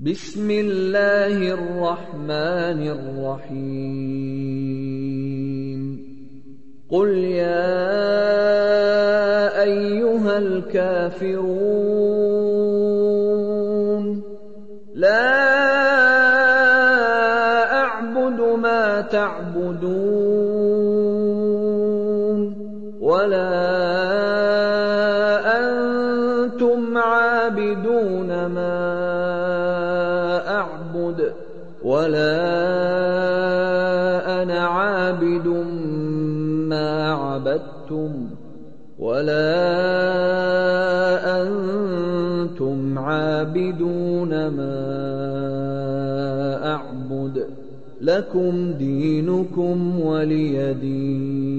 بسم الله الرحمن الرحيم قل يا أيها الكافرون لا أعبد ما تعبدون ولا أنتم عابدون ما أعبد ولا أنا عابد ما عبدتم ولا أنتم عابدون ما أعبد لكم دينكم ولي دين.